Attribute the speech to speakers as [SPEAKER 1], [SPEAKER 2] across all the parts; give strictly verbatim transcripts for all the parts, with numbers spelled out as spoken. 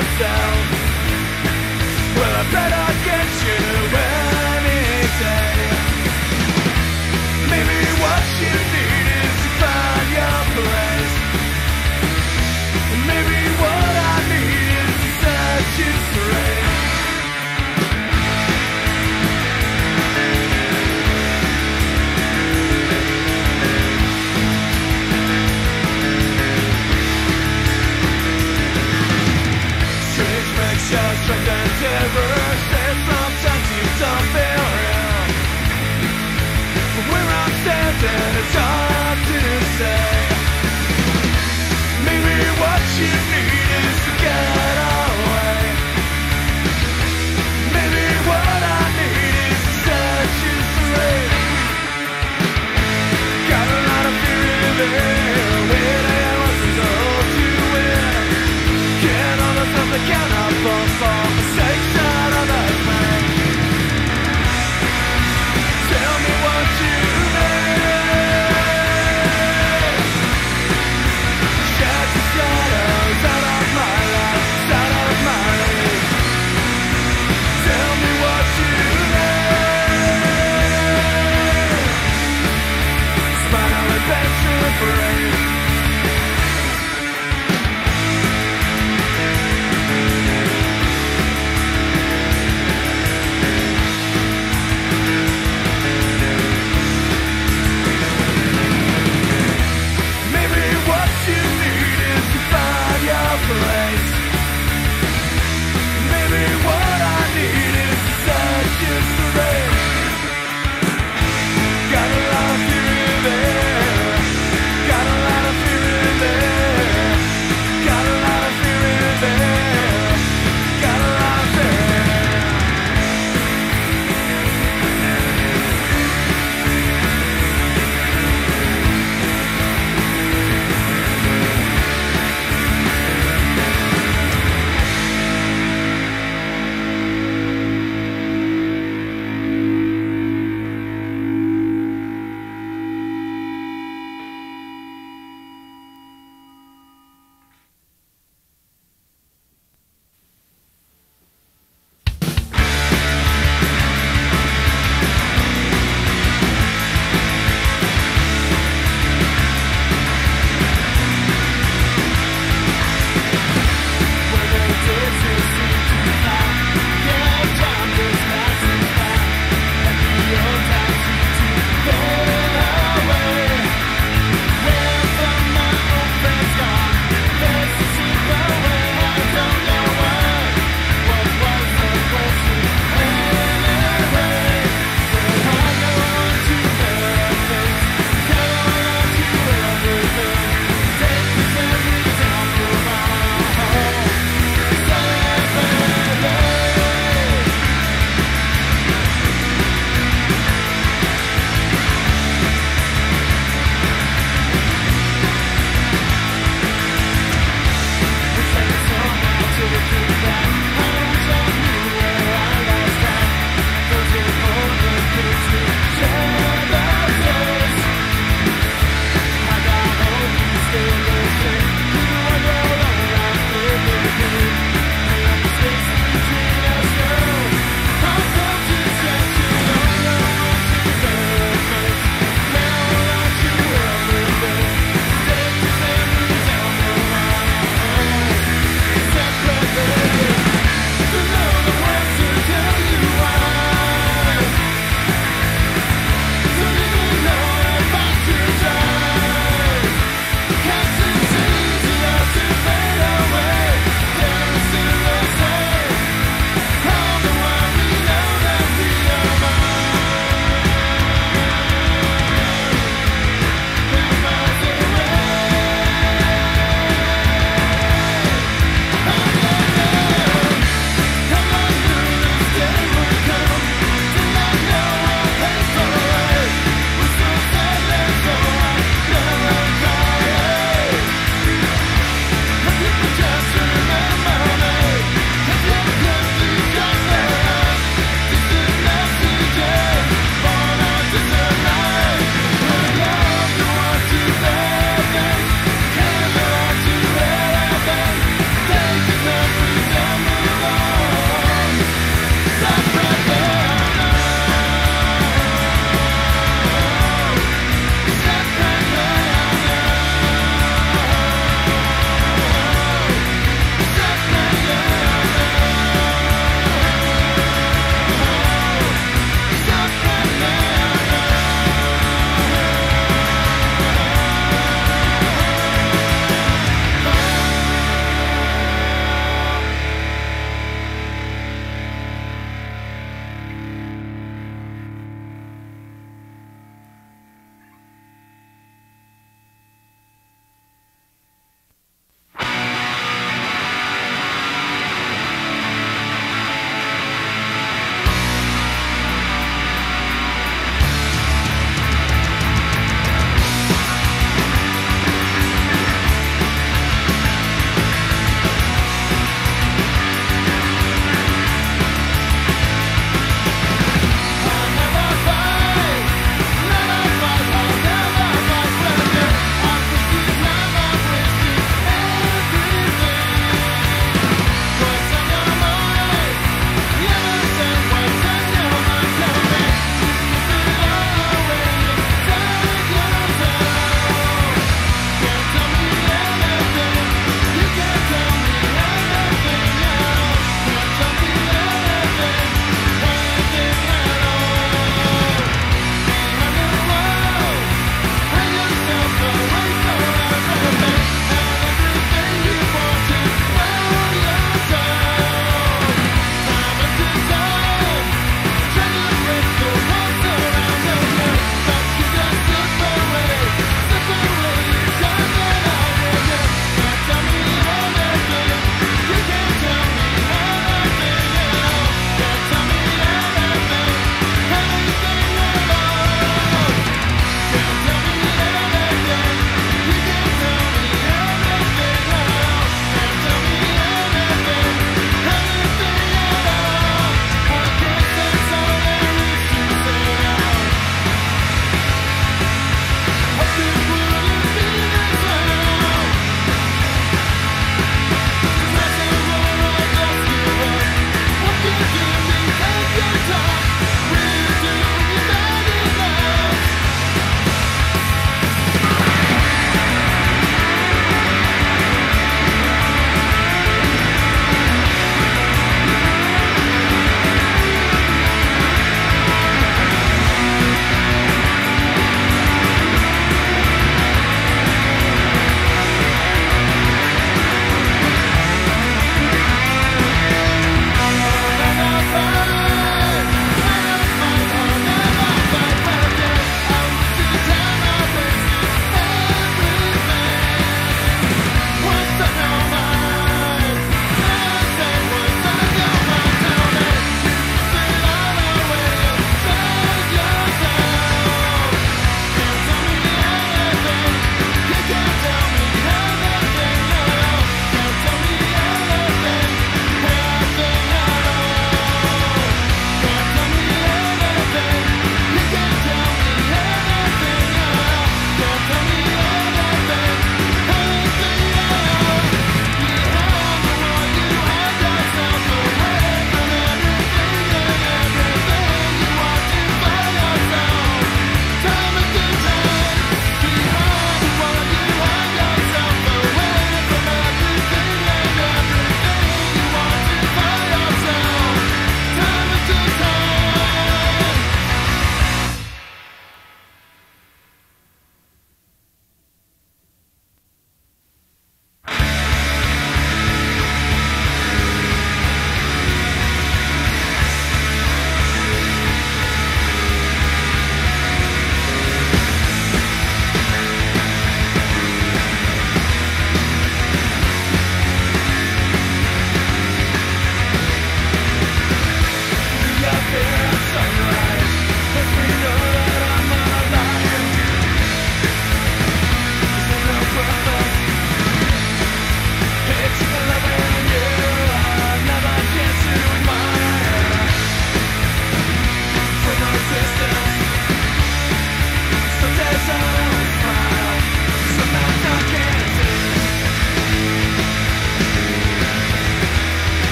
[SPEAKER 1] yourself. Well, I bet I'll get you any day. Maybe what you need is to find your place. Maybe what I need is to set you straight. Strange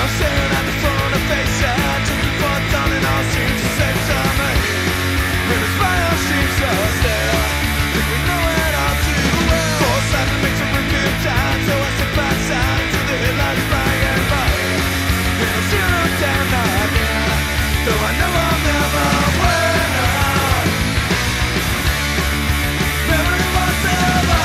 [SPEAKER 1] I'm staring at the phone, a face I took and forth on and all seems to say to me. And the smile seems so still, think we know it all too well. Force life to make some review time, so I step outside until the headlights flying by. And I'm zero down again, though I know I'll never win. Memory was ever.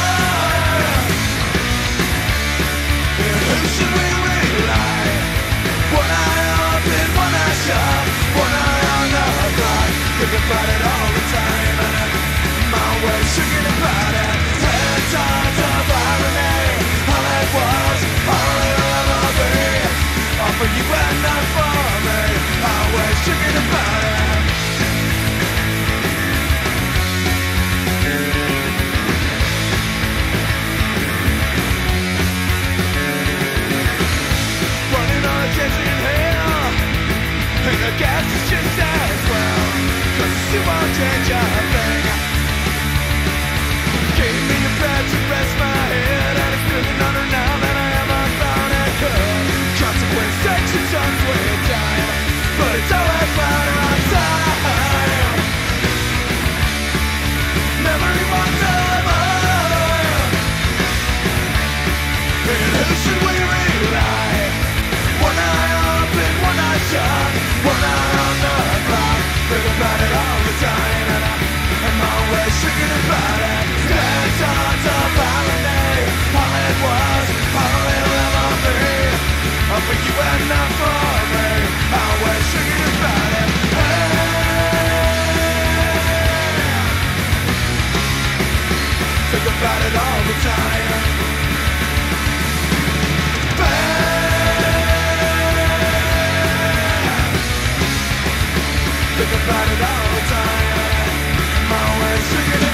[SPEAKER 1] And who should we rely? One eye open, one eye shut, one eye on the block. Think about it all the time, and my way shaking about it. Ten times of irony, all it was, all it'll ever be. All for you and not for me. Always shaking about it. Running on a dancing hill, and the gas is just as well. Cause you won't change a thing. Gave me a bed to rest my head, and it's feeling harder now than I ever thought it could. Consequence takes its own sweet time, but it's always better on time. Memory won't ever. And who should we rely? One eye open, one eye shut, one eye on the clock. Think about it all the time, and I, I'm always thinking about it. Ten tons of irony, all it was, all it'll ever be. All for you and not for me. Always thinking about it. Hey. Think about it all the time. Think about it all the time. I'm always thinking